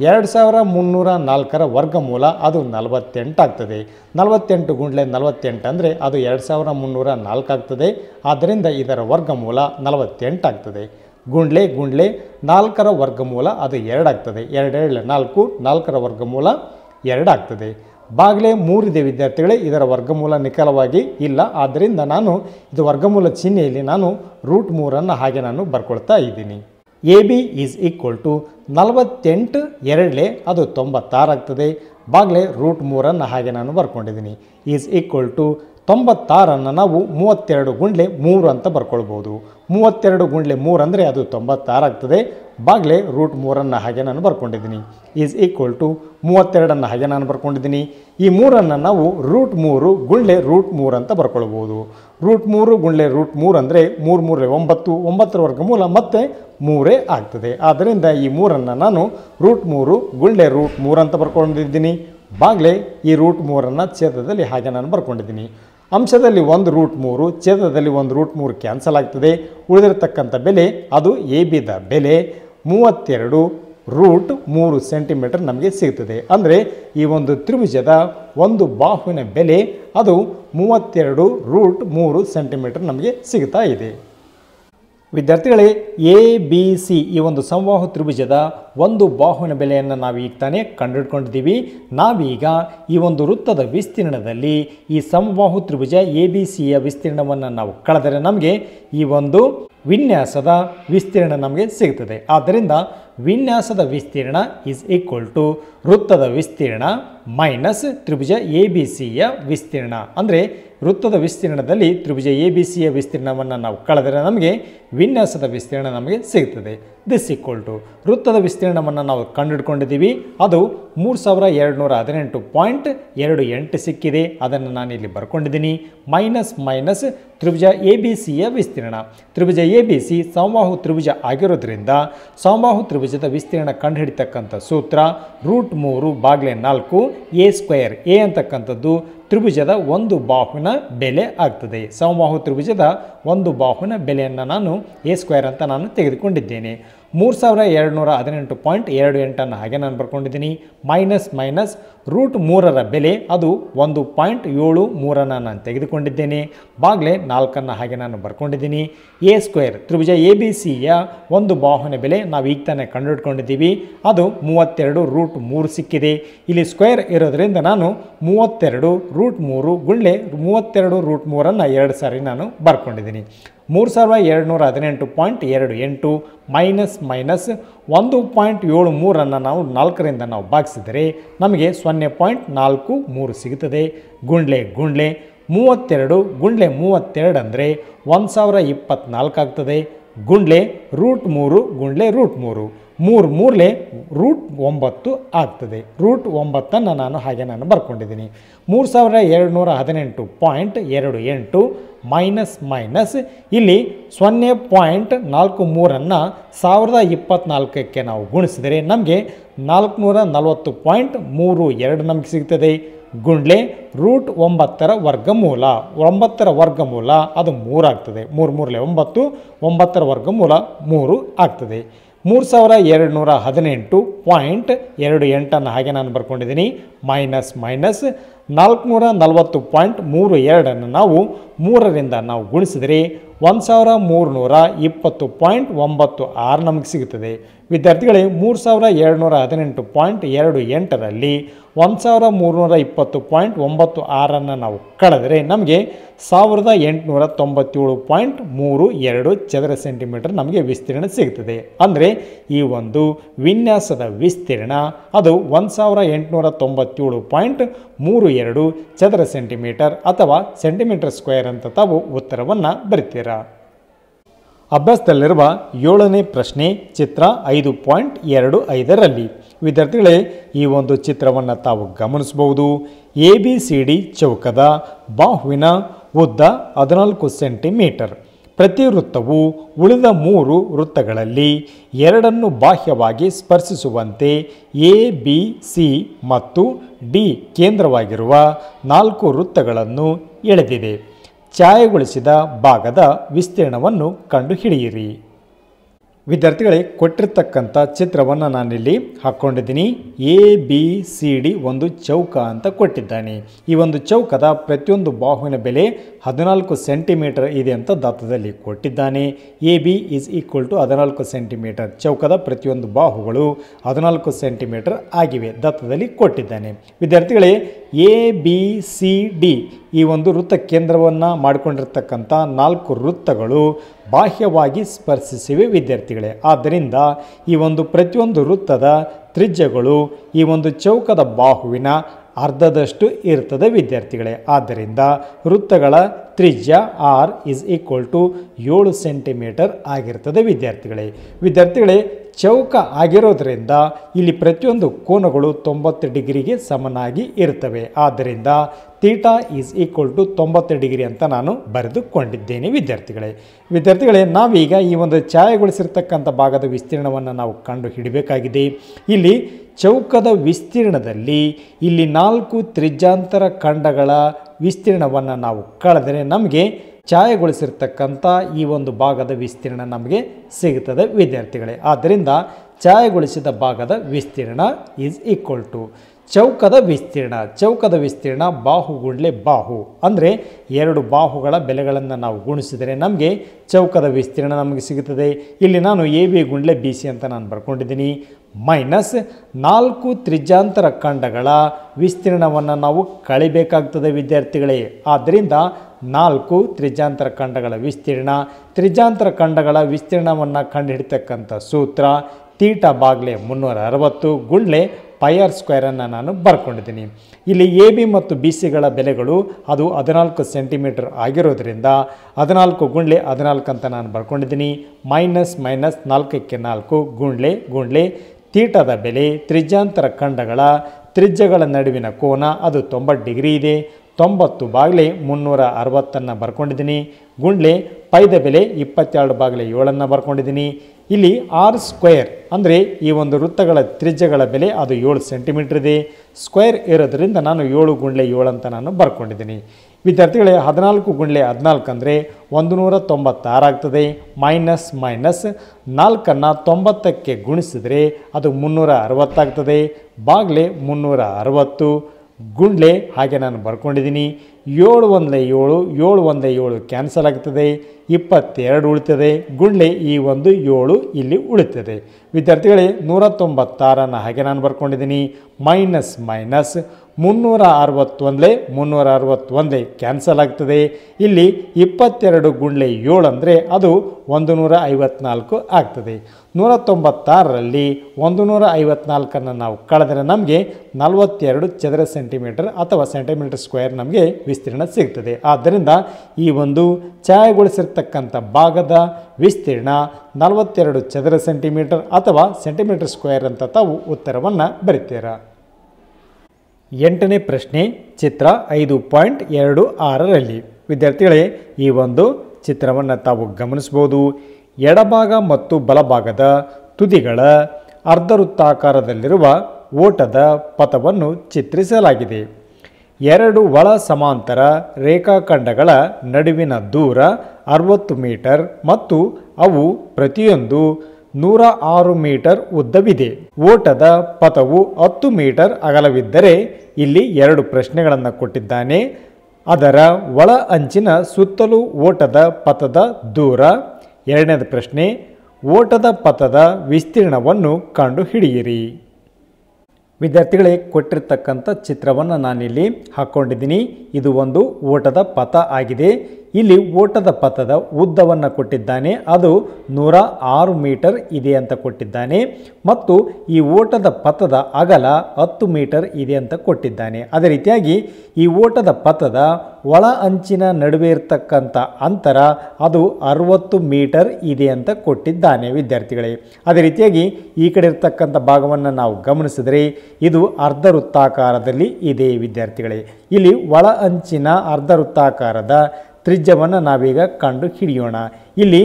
2304 ವರ್ಗಮೂಲ ಅದು 48 ಆಗ್ತದೆ. 48 ಗುಂಡ್ಲೆ 48 ಅಂದರೆ ಅದು 2304 ಆಗ್ತದೆ. ಆದ್ದರಿಂದ ಇದರ ವರ್ಗಮೂಲ 48 ಆಗ್ತದೆ. ಗುಂಡ್ಲೆ 4ರ ವರ್ಗಮೂಲ ಅದು 2 ಆಗ್ತದೆ. 2 2 4, 4ರ ವರ್ಗಮೂಲ 2 ಆಗ್ತದೆ. ಭಾಗಲೆ 3 ಇದೆ ವಿದ್ಯಾರ್ಥಿಗಳೇ, ಇದರ ವರ್ಗಮೂಲ ನಿಖರವಾಗಿ ಇಲ್ಲ. ಆದ್ದರಿಂದ ನಾನು ಇದು ವರ್ಗಮೂಲ ಚಿಹ್ನೆಯಲ್ಲಿ ನಾನು √3 ಹಾಗೆ ನಾನು ಬರ್ಕೊಳ್ತಾ ಇದ್ದೀನಿ. A B is equal to 48 2 ಅದು 96 ಆಗ್ತದೆ. ಭಾಗಲೆ √3 ಹಾಗೆ ನಾನು ಬರ್ಕೊಂಡಿದ್ದೀನಿ. ಈಸ್ ಈಕ್ವಲ್ ಟು 96 ನಾವು 32 ಗುಂಡ್ಲೆ 3 ಅಂತ ಬರ್ಕೊಳ್ಬೋದು. 32 ಗುಂಡ್ಲೆ 3 ಅಂದರೆ ಅದು 96 ಆಗ್ತದೆ. ಭಾಗಲೆ √3 ಹಾಗೆ ನಾನು ಬರ್ಕೊಂಡಿದ್ದೀನಿ. ಈಸ್ ಈಕ್ವಲ್ ಟು 32 ಹಾಗೆ ನಾನು ಬರ್ಕೊಂಡಿದ್ದೀನಿ. ಈ 3 ನಾವು √3 ಗುಂಡ್ಲೆ √3 ಅಂತ ಬರ್ಕೊಳ್ಬೋದು. √3 ಗುಂಡ್ಲೆ √3 ಅಂದರೆ 3 3 9, 9ರ ವರ್ಗಮೂಲ ಮತ್ತೆ 3 ಆಗ್ತದೆ. ಆದ್ದರಿಂದ ಈ 3 ನಾನು √3 ಗುಂಡ್ಲೆ √3 ಅಂತ ಬರ್ಕೊಂಡಿದ್ದೀನಿ. ಭಾಗಲೆ ಈ √3 ಛೇದದಲ್ಲಿ ಹಾಗೆ ನಾನು ಬರ್ಕೊಂಡಿದ್ದೀನಿ. ಅಂಶದಲ್ಲಿ 1 √3, ಛೇದದಲ್ಲಿ 1 √3 ಕ್ಯಾನ್ಸಲ್ ಆಗ್ತದೆ. ಉಳಿದಿರತಕ್ಕಂಥ ಬೆಲೆ ಅದು ಎ ಬಿದ ಬೆಲೆ 32√3 ಸೆಂಟಿಮೀಟರ್ ನಮಗೆ ಸಿಗ್ತದೆ. ಅಂದರೆ ಈ ಒಂದು ತ್ರಿಭುಜದ ಒಂದು ಬಾಹುವಿನ ಬೆಲೆ ಅದು 32√3 ಸೆಂಟಿಮೀಟರ್ ನಮಗೆ ಸಿಗ್ತಾ ಇದೆ. ವಿದ್ಯಾರ್ಥಿಗಳೇ, ಎ ಬಿ ಸಿ ಈ ಒಂದು ಸಮಬಾಹು ತ್ರಿಭುಜದ ಒಂದು ಬಾಹುವಿನ ಬೆಲೆಯನ್ನು ನಾವು ಈಗ ತಾನೇ ಕಂಡುಹಿಡ್ಕೊಂಡಿದ್ದೀವಿ. ನಾವೀಗ ಈ ಒಂದು ವೃತ್ತದ ವಿಸ್ತೀರ್ಣದಲ್ಲಿ ಈ ಸಮಬಾಹು ತ್ರಿಭುಜ ಎ ಬಿ ಸಿಯ ವಿಸ್ತೀರ್ಣವನ್ನು ನಾವು ಕಳೆದರೆ ನಮಗೆ ಈ ಒಂದು ವಿನ್ಯಾಸದ ವಿಸ್ತೀರ್ಣ ನಮಗೆ ಸಿಗ್ತದೆ. ಆದ್ದರಿಂದ ವಿನ್ಯಾಸದ ವಿಸ್ತೀರ್ಣ ಈಸ್ ಈಕ್ವಲ್ ಟು ವೃತ್ತದ ವಿಸ್ತೀರ್ಣ ಮೈನಸ್ ತ್ರಿಭುಜ ಎ ಬಿ ಸಿಯ ವಿಸ್ತೀರ್ಣ. ಅಂದರೆ ವೃತ್ತದ ವಿಸ್ತೀರ್ಣದಲ್ಲಿ ತ್ರಿಭುಜ ಎ ಬಿ ಸಿಯ ವಿಸ್ತೀರ್ಣವನ್ನು ನಾವು ಕಳೆದರೆ ನಮಗೆ ವಿನ್ಯಾಸದ ವಿಸ್ತೀರ್ಣ ನಮಗೆ ಸಿಗ್ತದೆ. ದಿಸ್ ಈಕ್ವಲ್ ಟು ವೃತ್ತದ ವಿಸ್ತೀರ್ಣವನ್ನು ನಾವು ಕಂಡುಹಿಡ್ಕೊಂಡಿದ್ದೀವಿ. ಅದು 3218.28 ಸಿಕ್ಕಿದೆ. ಅದನ್ನು ನಾನು ಇಲ್ಲಿ ಬರ್ಕೊಂಡಿದ್ದೀನಿ. ಮೈನಸ್ ತ್ರಿಭುಜ ಎ ಬಿ ಸಿಯ ವಿಸ್ತೀರ್ಣ. ತ್ರಿಭುಜ ಎ ಬಿ ಸಿ ಸಮಬಾಹು ತ್ರಿಭುಜ ಆಗಿರೋದ್ರಿಂದ ಸಮಬಾಹು ತ್ರಿಭುಜದ ವಿಸ್ತೀರ್ಣ ಕಂಡುಹಿಡಿತಕ್ಕಂಥ ಸೂತ್ರ √3 ಭಾಗಲೆ 4 ಎ ಸ್ಕ್ವೇರ್. ಎ ಅಂತಕ್ಕಂಥದ್ದು ತ್ರಿಭುಜದ ಒಂದು ಬಾಹುವಿನ ಬೆಲೆ ಆಗ್ತದೆ. ಸಮಬಾಹು ತ್ರಿಭುಜದ ಒಂದು ಬಾಹುವಿನ ಬೆಲೆಯನ್ನು ನಾನು ಎ ಸ್ಕ್ವೇರ್ ಅಂತ ನಾನು ತೆಗೆದುಕೊಂಡಿದ್ದೇನೆ. 3218.28 ಹಾಗೆ ನಾನು ಬರ್ಕೊಂಡಿದ್ದೀನಿ. ಮೈನಸ್ ಮೈನಸ್ ರೂಟ್ 3ರ ಬೆಲೆ ಅದು 1.73 ನಾನು ತೆಗೆದುಕೊಂಡಿದ್ದೇನೆ. ಬಾಗ್ಲೆ 4 ಹಾಗೆ ನಾನು ಬರ್ಕೊಂಡಿದ್ದೀನಿ. ಎ ಸ್ಕ್ವೇರ್ ತ್ರಿಭುಜ ಎ ಬಿ ಸಿಯ ಒಂದು ಬಾಹುವಿನ ಬೆಲೆ ನಾವು ಈಗ ತಾನೇ ಕಂಡುಹಿಡ್ಕೊಂಡಿದ್ದೀವಿ, ಅದು 32√3 ಸಿಕ್ಕಿದೆ. ಇಲ್ಲಿ ಸ್ಕ್ವೇರ್ ಇರೋದ್ರಿಂದ ನಾನು 32√3 ಗುಳ್ಳೆ 32√3 2 ಸಾರಿ ನಾನು ಬರ್ಕೊಂಡಿದ್ದೀನಿ. 3218.28 ಮೈನಸ್ ಮೈನಸ್ 1.73 ನಾವು 4ರಿಂದ ನಾವು ಭಾಗಿಸಿದರೆ ನಮಗೆ 0.43 ಸಿಗುತ್ತದೆ. ಗುಂಡ್ಲೆ ಗುಂಡ್ಲೆ 32 ಗುಂಡ್ಲೆ 32 ಅಂದರೆ 1024 ಆಗ್ತದೆ. ಗುಂಡ್ಲೆ √3 ಗುಂಡ್ಲೆ √3 3 √9 ಆಗ್ತದೆ. √9 ನಾನು ಹಾಗೆ ನಾನು ಬರ್ಕೊಂಡಿದ್ದೀನಿ. 3218.28 ಮೈನಸ್ ಮೈನಸ್ ಇಲ್ಲಿ 0.43 1024ಕ್ಕೆ ನಾವು ಗುಣಿಸಿದರೆ ನಮಗೆ 440.32 ನಮಗೆ ಸಿಗ್ತದೆ. ಗುಂಡ್ಲೆ √9ರ ವರ್ಗಮೂಲ 9ರ ವರ್ಗಮೂಲ ಅದು 3 ಆಗ್ತದೆ. 3 3 9 9ರ ವರ್ಗಮೂಲ 3 ಆಗ್ತದೆ. 3218.28 ಹಾಗೆ ನಾನು ಬರ್ಕೊಂಡಿದ್ದೀನಿ. ಮೈನಸ್ ಮೈನಸ್ 440.32 ನಾವು 3ರಿಂದ ನಾವು ಗುಣಿಸಿದರೆ 1320.96 ನಮಗೆ ಸಿಗುತ್ತದೆ. ವಿದ್ಯಾರ್ಥಿಗಳೇ 3218.28ರಲ್ಲಿ 1320.96 ನಾವು ಕಳೆದರೆ ನಮಗೆ 1897.32 ಚದರ ಸೆಂಟಿಮೀಟರ್ ನಮಗೆ ವಿಸ್ತೀರ್ಣ ಸಿಗುತ್ತದೆ. ಅಂದರೆ ಈ ಒಂದು ವಿನ್ಯಾಸದ ವಿಸ್ತೀರ್ಣ ಅದು 1897.32 ಚದರ ಸೆಂಟಿಮೀಟರ್ ಅಥವಾ ಸೆಂಟಿಮೀಟರ್ ಸ್ಕ್ವೇರ್ ಅಂತ ತಾವು ಉತ್ತರವನ್ನು ಬರಿತೀರಾ. ಅಭ್ಯಾಸದಲ್ಲಿರುವ 7ನೇ ಪ್ರಶ್ನೆ ಚಿತ್ರ 5.25ರಲ್ಲಿ ವಿದ್ಯಾರ್ಥಿಗಳೇ ಈ ಒಂದು ಚಿತ್ರವನ್ನು ತಾವು ಗಮನಿಸಬಹುದು. ABCD ಚೌಕದ ಬಾಹುವಿನ ಉದ್ದ 14 ಸೆಂಟಿಮೀಟರ್. ಪ್ರತಿ ವೃತ್ತವು ಉಳಿದ 3 ವೃತ್ತಗಳಲ್ಲಿ 2 ಬಾಹ್ಯವಾಗಿ ಸ್ಪರ್ಶಿಸುವಂತೆ ABC ಮತ್ತು D ಕೇಂದ್ರವಾಗಿರುವ 4 ವೃತ್ತಗಳನ್ನು ಎಳೆದಿದೆ. ಛಾಯೆಗೊಳಿಸಿದ ಭಾಗದ ವಿಸ್ತೀರ್ಣವನ್ನು ಕಂಡುಹಿಡಿಯಿರಿ. ವಿದ್ಯಾರ್ಥಿಗಳೇ ಕೊಟ್ಟಿರ್ತಕ್ಕಂಥ ಚಿತ್ರವನ್ನು ನಾನಿಲ್ಲಿ ಹಾಕ್ಕೊಂಡಿದ್ದೀನಿ. ABCD ಒಂದು ಚೌಕ ಅಂತ ಕೊಟ್ಟಿದ್ದಾನೆ. ಈ ಒಂದು ಚೌಕದ ಪ್ರತಿಯೊಂದು ಬಾಹುವಿನ ಬೆಲೆ 14 ಸೆಂಟಿಮೀಟರ್ ಇದೆ ಅಂತ ದತ್ತದಲ್ಲಿ ಕೊಟ್ಟಿದ್ದಾನೆ. AB = 14 centimetre. ಚೌಕದ ಪ್ರತಿಯೊಂದು ಬಾಹುಗಳು 14 ಸೆಂಟಿಮೀಟರ್ ಆಗಿವೆ ದತ್ತದಲ್ಲಿ ಕೊಟ್ಟಿದ್ದಾನೆ. ವಿದ್ಯಾರ್ಥಿಗಳೇ ABCD ಈ ಒಂದು ವೃತ್ತ ಕೇಂದ್ರವನ್ನು ಮಾಡಿಕೊಂಡಿರ್ತಕ್ಕಂಥ 4 ವೃತ್ತಗಳು ಬಾಹ್ಯವಾಗಿ ಸ್ಪರ್ಶಿಸಿವೆ ವಿದ್ಯಾರ್ಥಿಗಳೇ. ಆದ್ದರಿಂದ ಈ ಒಂದು ಪ್ರತಿಯೊಂದು ವೃತ್ತದ ತ್ರಿಜ್ಯಗಳು ಈ ಒಂದು ಚೌಕದ ಬಾಹುವಿನ ಅರ್ಧದಷ್ಟು ಇರ್ತದೆ ವಿದ್ಯಾರ್ಥಿಗಳೇ. ಆದ್ದರಿಂದ ವೃತ್ತಗಳ ತ್ರಿಜ್ಯ R = 7 ಸೆಂಟಿಮೀಟರ್ ಆಗಿರ್ತದೆ ವಿದ್ಯಾರ್ಥಿಗಳೇ. ಚೌಕ ಆಗಿರೋದ್ರಿಂದ ಇಲ್ಲಿ ಪ್ರತಿಯೊಂದು ಕೋನಗಳು 90 ಡಿಗ್ರಿಗೆ ಸಮನಾಗಿ ಇರ್ತವೆ. ಆದ್ದರಿಂದ ಥೀಟಾ = 90 ಡಿಗ್ರಿ ಅಂತ ನಾನು ಬರೆದುಕೊಂಡಿದ್ದೇನೆ ವಿದ್ಯಾರ್ಥಿಗಳೇ. ನಾವೀಗ ಈ ಒಂದು ಛಾಯೆಗೊಳಿಸಿರ್ತಕ್ಕಂಥ ಭಾಗದ ವಿಸ್ತೀರ್ಣವನ್ನು ನಾವು ಕಂಡು ಹಿಡಿಬೇಕಾಗಿದೆ. ಇಲ್ಲಿ ಚೌಕದ ವಿಸ್ತೀರ್ಣದಲ್ಲಿ ಇಲ್ಲಿ 4 ತ್ರಿಜ್ಯಾಂತರ ಖಂಡಗಳ ವಿಸ್ತೀರ್ಣವನ್ನು ನಾವು ಕಳೆದರೆ ನಮಗೆ ಛಾಯೆಗೊಳಿಸಿರ್ತಕ್ಕಂಥ ಈ ಒಂದು ಭಾಗದ ವಿಸ್ತೀರ್ಣ ನಮಗೆ ಸಿಗುತ್ತದೆ ವಿದ್ಯಾರ್ಥಿಗಳೇ. ಆದ್ದರಿಂದ ಛಾಯೆಗೊಳಿಸಿದ ಭಾಗದ ವಿಸ್ತೀರ್ಣ = ಚೌಕದ ವಿಸ್ತೀರ್ಣ ಬಾಹು ಗುಂಡ್ಲೆ ಬಾಹು ಅಂದರೆ 2 ಬಾಹುಗಳ ಬೆಲೆಗಳನ್ನು ನಾವು ಗುಣಿಸಿದರೆ ನಮಗೆ ಚೌಕದ ವಿಸ್ತೀರ್ಣ ನಮಗೆ ಸಿಗುತ್ತದೆ. ಇಲ್ಲಿ ನಾನು AB ಗುಂಡ್ಲೆ BC ಅಂತ ನಾನು ಬರ್ಕೊಂಡಿದ್ದೀನಿ. ಮೈನಸ್ 4 ತ್ರಿಜ್ಯಾಂತರ ಖಂಡಗಳ ವಿಸ್ತೀರ್ಣವನ್ನು ನಾವು ಕಳಿಬೇಕಾಗ್ತದೆ ವಿದ್ಯಾರ್ಥಿಗಳೇ. ಆದ್ದರಿಂದ 4 ತ್ರಿಜ್ಯಾಂತರ ಖಂಡಗಳ ತ್ರಿಜ್ಯಾಂತರ ಖಂಡಗಳ ವಿಸ್ತೀರ್ಣವನ್ನು ಕಂಡುಹಿಡಿತಕ್ಕಂಥ ಸೂತ್ರ ಥೀಟಾ ಬಾಗ್ಲೆ 360 ಗುಂಡ್ಲೆ πr² ನಾನು ಬರ್ಕೊಂಡಿದ್ದೀನಿ. ಇಲ್ಲಿ AB ಮತ್ತು BCಗಳ ಬೆಲೆಗಳು ಅದು 14 ಸೆಂಟಿಮೀಟರ್ ಆಗಿರೋದ್ರಿಂದ 14 ಗುಂಡ್ಲೆ 14 ಅಂತ ನಾನು ಬರ್ಕೊಂಡಿದ್ದೀನಿ. ಮೈನಸ್ 4ಕ್ಕೆ 4 ಗುಂಡ್ಲೆ ಥೀಟಾದ ಬೆಲೆ ತ್ರಿಜ್ಯಾಂತರ ಖಂಡಗಳ ತ್ರಿಜ್ಯಗಳ ನಡುವಿನ ಕೋನ ಅದು 90 ಡಿಗ್ರಿ ಇದೆ. 90/360 ಬರ್ಕೊಂಡಿದ್ದೀನಿ. ಗುಂಡ್ಲೆ ಪೈದ ಬೆಲೆ 22/7 ಬರ್ಕೊಂಡಿದ್ದೀನಿ. ಇಲ್ಲಿ R² ಅಂದರೆ ಈ ಒಂದು ವೃತ್ತಗಳ ತ್ರಿಜ್ಯಗಳ ಬೆಲೆ ಅದು 7 ಸೆಂಟಿಮೀಟರ್ ಇದೆ. ಸ್ಕ್ವೇರ್ ಇರೋದ್ರಿಂದ ನಾನು 7 ಗುಂಡ್ಲೆ 7 ಅಂತ ನಾನು ಬರ್ಕೊಂಡಿದ್ದೀನಿ. ವಿದ್ಯಾರ್ಥಿಗಳೇ 14 ಗುಂಡ್ಲೆ 14 ಅಂದರೆ 196 ಆಗ್ತದೆ. ಮೈನಸ್ 4ಅನ್ನು 90ಕ್ಕೆ ಗುಣಿಸಿದರೆ ಅದು 360 ಆಗ್ತದೆ. ಬಾಗ್ಲೆ 360 ಗುಂಡ್ಲೆ ಹಾಗೆ ನಾನು ಬರ್ಕೊಂಡಿದ್ದೀನಿ. 7 1 7 7 1 7 ಕ್ಯಾನ್ಸಲ್ ಆಗ್ತದೆ. 22 ಉಳಿತದೆ. ಗುಂಡ್ಲೆ ಈ ಒಂದು 7 ಇಲ್ಲಿ ಉಳಿತದೆ. ವಿದ್ಯಾರ್ಥಿಗಳೇ 196ಅನ್ನು ಹಾಗೆ ನಾನು ಬರ್ಕೊಂಡಿದ್ದೀನಿ. ಮೈನಸ್ 361 ಕ್ಯಾನ್ಸಲ್ ಆಗ್ತದೆ. ಇಲ್ಲಿ 22 ಗುಂಡ್ಲೆ 7 ಅಂದರೆ ಅದು 154 ಆಗ್ತದೆ. 196ರಲ್ಲಿ 154ಅನ್ನು ನಾವು ಕಳೆದರೆ ನಮಗೆ 42 ಚದರ ಸೆಂಟಿಮೀಟರ್ ಅಥವಾ ಸೆಂಟಿಮೀಟರ್ ಸ್ಕ್ವೇರ್ ನಮಗೆ ವಿಸ್ತೀರ್ಣ ಸಿಗ್ತದೆ. ಆದ್ದರಿಂದ ಈ ಒಂದು ಛಾಯೆಗೊಳಿಸಿರ್ತಕ್ಕಂಥ ಭಾಗದ ವಿಸ್ತೀರ್ಣ 42 ಚದರ ಸೆಂಟಿಮೀಟರ್ ಅಥವಾ ಸೆಂಟಿಮೀಟರ್ ಸ್ಕ್ವೇರ್ ಅಂತ ತಾವು ಉತ್ತರವನ್ನು ಬರೀತೀರಾ. 8ನೇ ಪ್ರಶ್ನೆ ಚಿತ್ರ 5.26ರಲ್ಲಿ ವಿದ್ಯಾರ್ಥಿಗಳೇ ಈ ಒಂದು ಚಿತ್ರವನ್ನು ತಾವು ಗಮನಿಸಬಹುದು. ಎಡಭಾಗ ಮತ್ತು ಬಲಭಾಗದ ತುದಿಗಳ ಅರ್ಧವೃತ್ತಾಕಾರದಲ್ಲಿರುವ ಓಟದ ಪಥವನ್ನು ಚಿತ್ರಿಸಲಾಗಿದೆ. 2 ಒಳ ಸಮಾಂತರ ರೇಖಾಖಂಡಗಳ ನಡುವಿನ ದೂರ 60 ಮೀಟರ್ ಮತ್ತು ಅವು ಪ್ರತಿಯೊಂದು 106 ಮೀಟರ್ ಉದ್ದವಿದೆ. ಓಟದ ಪಥವು 10 ಮೀಟರ್ ಅಗಲವಿದ್ದರೆ ಇಲ್ಲಿ 2 ಪ್ರಶ್ನೆಗಳನ್ನು ಕೊಟ್ಟಿದ್ದಾನೆ. ಅದರ ಒಳ ಅಂಚಿನ ಸುತ್ತಲೂ ಓಟದ ಪಥದ ದೂರ. 2ನೇದು ಪ್ರಶ್ನೆ, ಓಟದ ಪಥದ ವಿಸ್ತೀರ್ಣವನ್ನು ಕಂಡುಹಿಡಿಯಿರಿ. ವಿದ್ಯಾರ್ಥಿಗಳೇ ಕೊಟ್ಟಿರ್ತಕ್ಕಂಥ ಚಿತ್ರವನ್ನು ನಾನಿಲ್ಲಿ ಹಾಕ್ಕೊಂಡಿದ್ದೀನಿ. ಇದು ಒಂದು ಓಟದ ಪಥ ಆಗಿದೆ. ಇಲ್ಲಿ ಓಟದ ಪಥದ ಉದ್ದವನ್ನು ಕೊಟ್ಟಿದ್ದಾನೆ, ಅದು 106 ಮೀಟರ್ ಇದೆ ಅಂತ ಕೊಟ್ಟಿದ್ದಾನೆ. ಮತ್ತು ಈ ಓಟದ ಪಥದ ಅಗಲ 10 ಮೀಟರ್ ಇದೆ ಅಂತ ಕೊಟ್ಟಿದ್ದಾನೆ. ಅದೇ ರೀತಿಯಾಗಿ ಈ ಓಟದ ಪಥದ ಒಳ ಅಂಚಿನ ನಡುವೆ ಇರತಕ್ಕಂಥ ಅಂತರ ಅದು 60 ಮೀಟರ್ ಇದೆ ಅಂತ ಕೊಟ್ಟಿದ್ದಾನೆ ವಿದ್ಯಾರ್ಥಿಗಳೇ. ಅದೇ ರೀತಿಯಾಗಿ ಈ ಕಡೆ ಇರತಕ್ಕಂಥ ಭಾಗವನ್ನು ನಾವು ಗಮನಿಸಿದರೆ ಇದು ಅರ್ಧವೃತ್ತಾಕಾರದಲ್ಲಿ ಇದೆ ವಿದ್ಯಾರ್ಥಿಗಳೇ. ಇಲ್ಲಿ ಒಳ ಅಂಚಿನ ಅರ್ಧವೃತ್ತಾಕಾರದ ತ್ರಿಜ್ಯವನ್ನು ನಾವೀಗ ಕಂಡು ಹಿಡಿಯೋಣ. ಇಲ್ಲಿ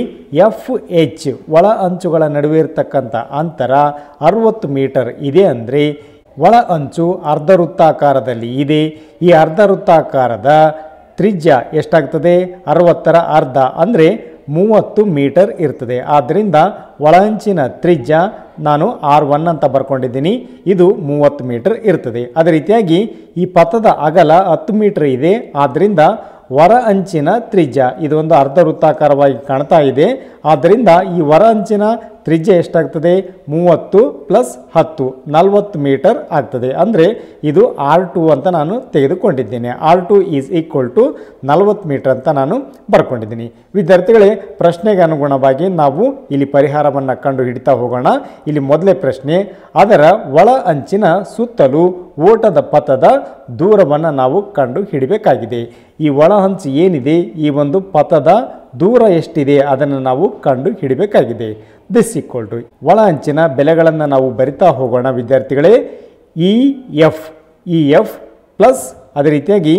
FH ಒಳ ಅಂಚುಗಳ ನಡುವೆ ಇರತಕ್ಕಂಥ ಅಂತರ 60 ಮೀಟರ್ ಇದೆ ಅಂದರೆ ಒಳ ಅಂಚು ಅರ್ಧವೃತ್ತಾಕಾರದಲ್ಲಿ ಇದೆ. ಈ ಅರ್ಧವೃತ್ತಾಕಾರದ ತ್ರಿಜ್ಯ ಎಷ್ಟಾಗ್ತದೆ? 60ರ ಅರ್ಧ ಅಂದರೆ 30 ಮೀಟರ್ ಇರ್ತದೆ. ಆದ್ದರಿಂದ ಒಳ ಅಂಚಿನ ತ್ರಿಜ್ಯ ನಾನು R1 ಅಂತ ಬರ್ಕೊಂಡಿದ್ದೀನಿ. ಇದು 30 ಮೀಟರ್ ಇರ್ತದೆ. ಅದೇ ರೀತಿಯಾಗಿ ಈ ಪಥದ ಅಗಲ 10 ಮೀಟರ್ ಇದೆ. ಆದ್ದರಿಂದ ಹೊರ ಅಂಚಿನ ತ್ರಿಜ್ಯ ಇದು ಒಂದು ಅರ್ಧವೃತ್ತಾಕಾರವಾಗಿ ಕಾಣ್ತಾ ಇದೆ. ಆದ್ದರಿಂದ ಈ ಹೊರ ಅಂಚಿನ ತ್ರಿಜ್ಯ ಎಷ್ಟಾಗ್ತದೆ? 30 + 10 40 ಮೀಟರ್ ಆಗ್ತದೆ. ಅಂದರೆ ಇದು R2 ಅಂತ ನಾನು ತೆಗೆದುಕೊಂಡಿದ್ದೇನೆ. R2 = 40 ಮೀಟರ್ ಅಂತ ನಾನು ಬರ್ಕೊಂಡಿದ್ದೀನಿ. ವಿದ್ಯಾರ್ಥಿಗಳೇ ಪ್ರಶ್ನೆಗೆ ಅನುಗುಣವಾಗಿ ನಾವು ಇಲ್ಲಿ ಪರಿಹಾರವನ್ನು ಕಂಡು ಹಿಡಿತಾ ಹೋಗೋಣ. ಇಲ್ಲಿ ಮೊದಲೇ ಪ್ರಶ್ನೆ, ಅದರ ಒಳ ಅಂಚಿನ ಸುತ್ತಲೂ ಓಟದ ಪಥದ ದೂರವನ್ನು ನಾವು ಕಂಡು ಹಿಡಿಬೇಕಾಗಿದೆ. ಈ ಒಳ ಅಂಚು ಏನಿದೆ, ಈ ಒಂದು ಪಥದ ದೂರ ಎಷ್ಟಿದೆ ಅದನ್ನು ನಾವು ಕಂಡು ಹಿಡಿಬೇಕಾಗಿದೆ. ದಿಸ್ ಈಕ್ವಲ್ ಟು ಒಳ ಅಂಚಿನ ಬೆಲೆಗಳನ್ನು ನಾವು ಬರಿತಾ ಹೋಗೋಣ ವಿದ್ಯಾರ್ಥಿಗಳೇ. EF ಪ್ಲಸ್ ಅದೇ ರೀತಿಯಾಗಿ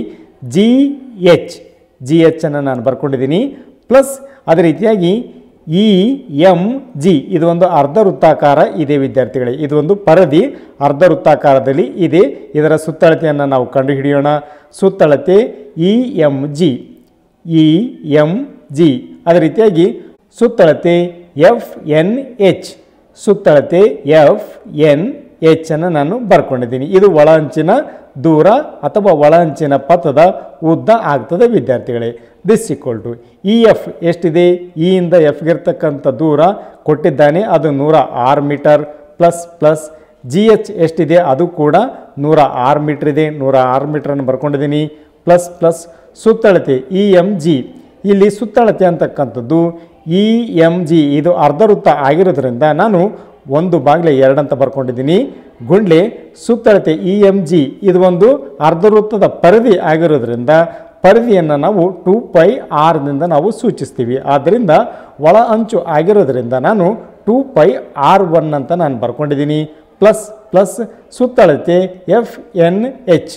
GH ಅನ್ನು ನಾನು ಬರ್ಕೊಂಡಿದ್ದೀನಿ. ಪ್ಲಸ್ ಅದೇ ರೀತಿಯಾಗಿ EMG ಇದು ಒಂದು ಅರ್ಧ ವೃತ್ತಾಕಾರ ಇದೆ ವಿದ್ಯಾರ್ಥಿಗಳೇ. ಇದು ಒಂದು ಪರದಿ ಅರ್ಧ ವೃತ್ತಾಕಾರದಲ್ಲಿ ಇದೆ. ಇದರ ಸುತ್ತಳತೆಯನ್ನು ನಾವು ಕಂಡು ಹಿಡಿಯೋಣ. ಸುತ್ತಳತೆ EMG ಅದೇ ರೀತಿಯಾಗಿ ಸುತ್ತಳತೆ FNH ಸುತ್ತಳತೆ FNH ಅನ್ನು ನಾನು ಬರ್ಕೊಂಡಿದ್ದೀನಿ. ಇದು ಒಳ ಅಂಚಿನ ದೂರ ಅಥವಾ ಒಳ ಅಂಚಿನ ಪಥದ ಉದ್ದ ಆಗ್ತದೆ ವಿದ್ಯಾರ್ಥಿಗಳೇ. ದಿಸ್ ಈಕ್ವಲ್ ಟು EF ಎಷ್ಟಿದೆ? E ಇಂದ Fಗೆ ಇರ್ತಕ್ಕಂಥ ದೂರ ಕೊಟ್ಟಿದ್ದಾನೆ, ಅದು 106 ಮೀಟರ್. ಪ್ಲಸ್ GH ಎಷ್ಟಿದೆ? ಅದು ಕೂಡ 106 ಮೀಟರ್ ಇದೆ. 106 ಮೀಟರನ್ನು ಬರ್ಕೊಂಡಿದ್ದೀನಿ. ಪ್ಲಸ್ ಸುತ್ತಳತೆ EMG, ಇಲ್ಲಿ ಸುತ್ತಳತೆ ಅಂತಕ್ಕಂಥದ್ದು EMG ಇದು ಅರ್ಧವೃತ್ತ ಆಗಿರೋದ್ರಿಂದ ನಾನು 1/2 ಅಂತ ಬರ್ಕೊಂಡಿದ್ದೀನಿ. ಗುಂಡ್ಲೆ ಸುತ್ತಳತೆ EMG ಇದು ಒಂದು ಅರ್ಧವೃತ್ತದ ಪರಿಧಿ ಆಗಿರೋದ್ರಿಂದ ಪರಿಧಿಯನ್ನು ನಾವು 2πr ನಾವು ಸೂಚಿಸ್ತೀವಿ. ಆದ್ದರಿಂದ ಒಳ ಅಂಚು ಆಗಿರೋದ್ರಿಂದ ನಾನು 2πr1 ಅಂತ ನಾನು ಬರ್ಕೊಂಡಿದ್ದೀನಿ. ಪ್ಲಸ್ ಸುತ್ತಳತೆ FNH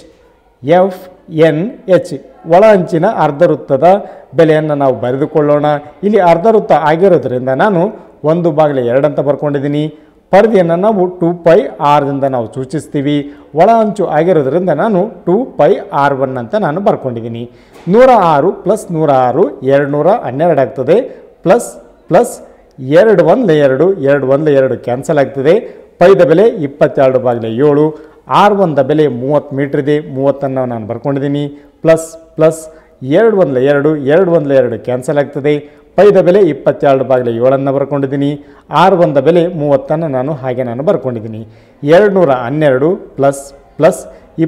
ಒಳ ಅಂಚಿನ ಅರ್ಧವೃತ್ತದ ಬೆಲೆಯನ್ನು ನಾವು ಬರೆದುಕೊಳ್ಳೋಣ. ಇಲ್ಲಿ ಅರ್ಧವೃತ್ತ ಆಗಿರೋದ್ರಿಂದ ನಾನು 1/2 ಅಂತ ಬರ್ಕೊಂಡಿದ್ದೀನಿ. ಪರಿಧಿಯನ್ನು ನಾವು 2πr ನಾವು ಸೂಚಿಸ್ತೀವಿ. ಒಳ ಅಂಚು ಆಗಿರೋದ್ರಿಂದ ನಾನು 2πr1 ಅಂತ ನಾನು ಬರ್ಕೊಂಡಿದ್ದೀನಿ. 106 + 106 212 ಆಗ್ತದೆ. ಪ್ಲಸ್ ಪ್ಲಸ್ 2 1 2 2 1 2 ಕ್ಯಾನ್ಸಲ್ ಆಗ್ತದೆ. ಪೈದ ಬೆಲೆ 22/7. R1 ಬೆಲೆ 30 ಮೀಟರ್ ಇದೆ, 30 ನಾನು ಬರ್ಕೊಂಡಿದ್ದೀನಿ. ಪ್ಲಸ್ ಪ್ಲಸ್ 2 1 2 2 1 2 ಕ್ಯಾನ್ಸಲ್ ಆಗ್ತದೆ. ಪೈದ ಬೆಲೆ 22/7 ಬರ್ಕೊಂಡಿದ್ದೀನಿ. R1 ಬೆಲೆ 30 ನಾನು ಹಾಗೆ ನಾನು ಬರ್ಕೊಂಡಿದ್ದೀನಿ. 212 ಪ್ಲಸ್ ಪ್ಲಸ್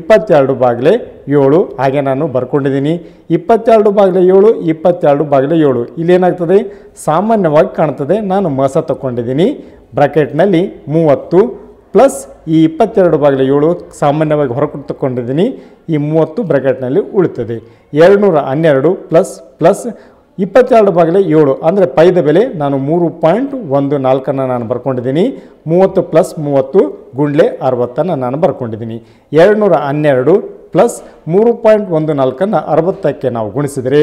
22/7 ಹಾಗೆ ನಾನು ಬರ್ಕೊಂಡಿದ್ದೀನಿ. 22/7 22/7 ಇಲ್ಲೇನಾಗ್ತದೆ, ಸಾಮಾನ್ಯವಾಗಿ ಕಾಣ್ತದೆ. ನಾನು ಮಸ ತಗೊಂಡಿದ್ದೀನಿ. ಬ್ರಾಕೆಟ್ನಲ್ಲಿ 30 ಪ್ಲಸ್ ಈ 22/7 ಸಾಮಾನ್ಯವಾಗಿ ಹೊರಗೆ ತಗೊಂಡಿದ್ದೀನಿ. ಈ 30 ಬ್ರಾಕೆಟ್ನಲ್ಲಿ ಉಳಿತದೆ. 212 ಪ್ಲಸ್ ಪ್ಲಸ್ 22/7 ಅಂದರೆ ಪೈದ ಬೆಲೆ ನಾನು 3.14 ನಾನು ಬರ್ಕೊಂಡಿದ್ದೀನಿ. 30 ಪ್ಲಸ್ 30 ಗುಂಡ್ಲೆ 60 ನಾನು ಬರ್ಕೊಂಡಿದ್ದೀನಿ. 212 ಪ್ಲಸ್ 3.14 60ಕ್ಕೆ ನಾವು ಗುಣಿಸಿದರೆ